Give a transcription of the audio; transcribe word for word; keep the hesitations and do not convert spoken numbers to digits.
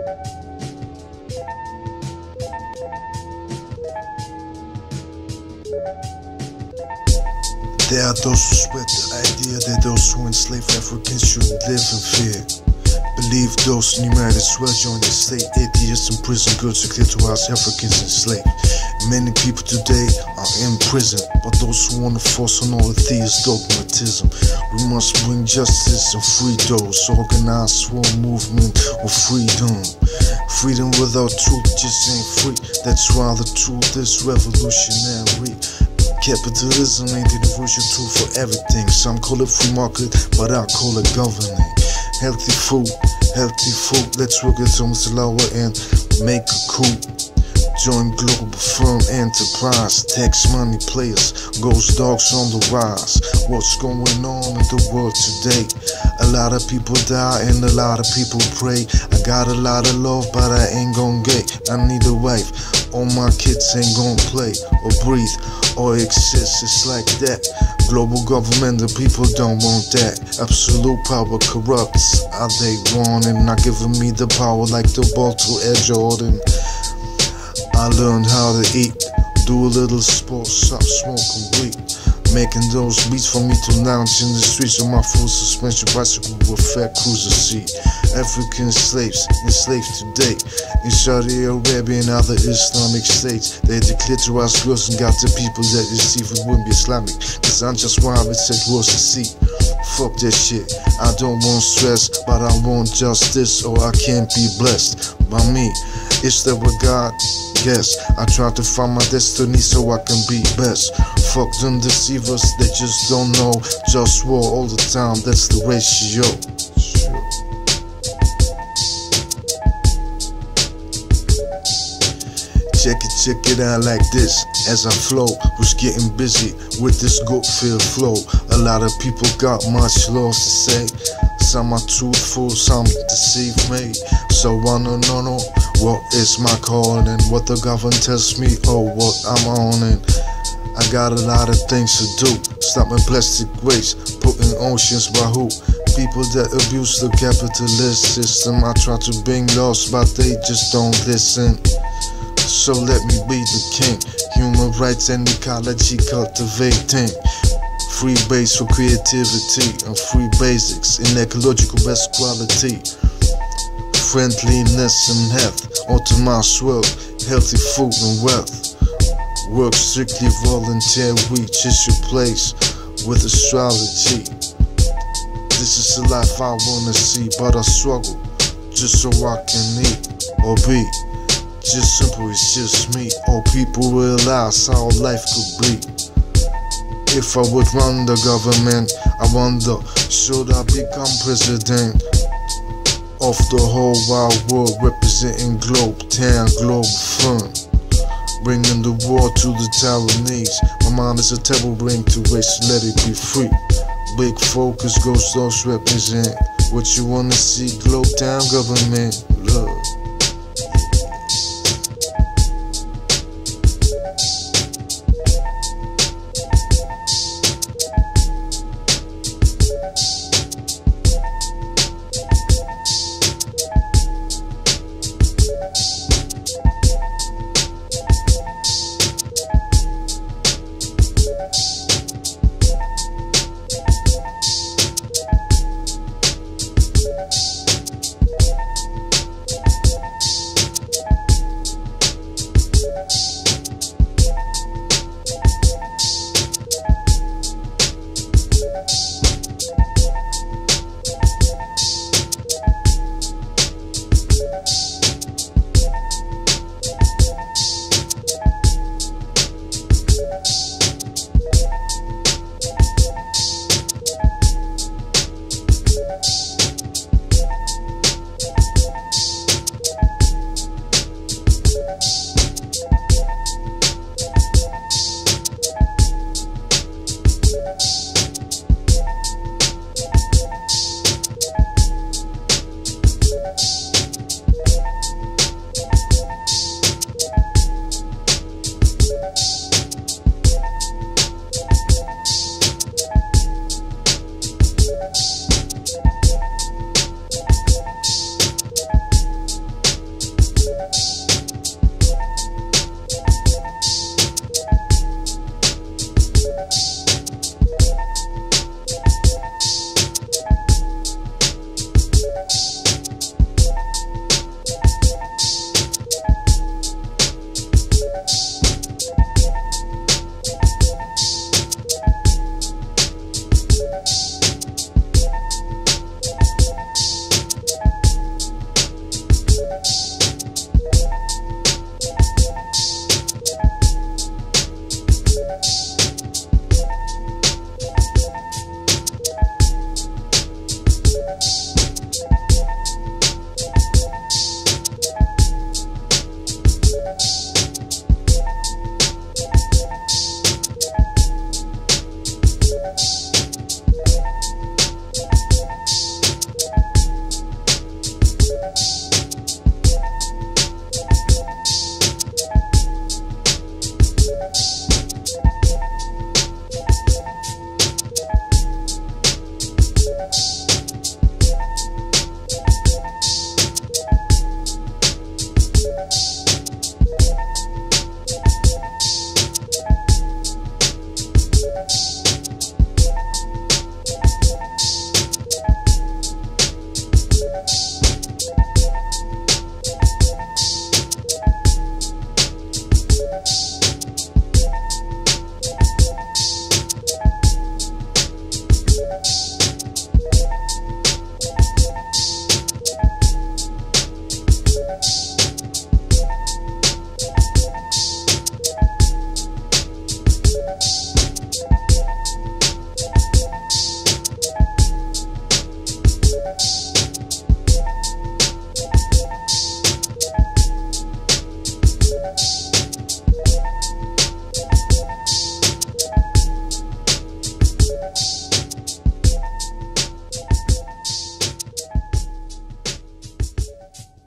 There are those who spread the idea that those who enslave Africans shouldn't live in fear. Believe those might as well join the state. Eight years in prison, good to clear to us Africans enslaved. Many people today are in prison, but those who want to force on all of these dogmatism. We must bring justice and free those organized for a movement of freedom. Freedom without truth just ain't free. That's why the truth is revolutionary. Capitalism ain't the universal tool for everything. Some call it free market, but I call it governing. Healthy food, healthy food. Let's work it on the lower end, make a coup. Join global firm enterprise. Tax money players, ghost dogs on the rise. What's going on in the world today? A lot of people die and a lot of people pray. I got a lot of love, but I ain't gon' get. I need a wife. All my kids ain't gon' play or breathe or exist. It's like that. Global government, the people don't want that. Absolute power corrupts. Are they wanting? Not giving me the power like the ball to Air Jordan. I learned how to eat, do a little sports, stop smoking weed. Making those beats for me to lounge in the streets on my full suspension bicycle with fat cruiser seat. African slaves enslaved today in Saudi Arabia and other Islamic states. They declared to us girls and got the people that deceive it wouldn't be Islamic. Cause I'm just why it said was to see. Fuck that shit, I don't want stress, but I want justice or I can't be blessed by me. Is that what God guess? I try to find my destiny so I can be best. Fuck them deceivers, they just don't know. Just war all the time, that's the ratio. Sure. Check it, check it out like this. As I flow, was getting busy with this goat-filled flow. A lot of people got much lost to say. Some are truthful, some deceive me. So I don't know what is my calling, what the government tells me, oh what I'm on in. I got a lot of things to do. Stopping plastic waste, putting oceans by who? People that abuse the capitalist system. I try to bring laws, but they just don't listen. So let me be the king. Human rights and ecology cultivating. Free base for creativity and free basics in ecological best quality. Friendliness and health, onto my swell, healthy food and wealth. Work strictly volunteer, reach your place with astrology. This is the life I wanna see, but I struggle just so I can eat or be. Just simple, it's just me. All people realize how life could be. If I would run the government, I wonder, should I become president of the whole wide world, representing Globe Town, Globe Firm, bringing the war to the Taiwanese. My mind is a table ring to waste, let it be free. Big focus, ghost dogs represent what you wanna see. Globe Town government, love.